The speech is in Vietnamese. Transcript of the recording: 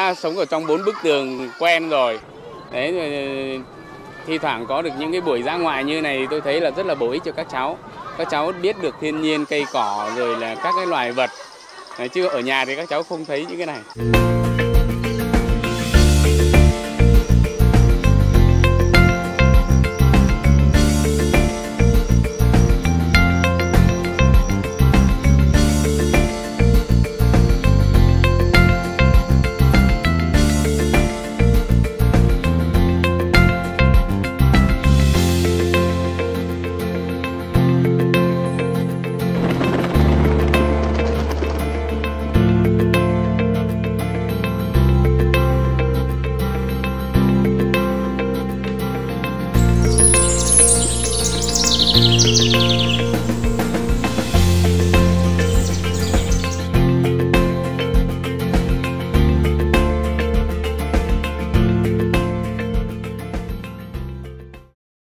đã sống ở trong 4 bức tường quen rồi. Đấy, thi thoảng có được những cái buổi dã ngoại như này tôi thấy là rất là bổ ích cho các cháu. Các cháu biết được thiên nhiên, cây cỏ rồi là các cái loài vật. Đấy, chứ ở nhà thì các cháu không thấy những cái này.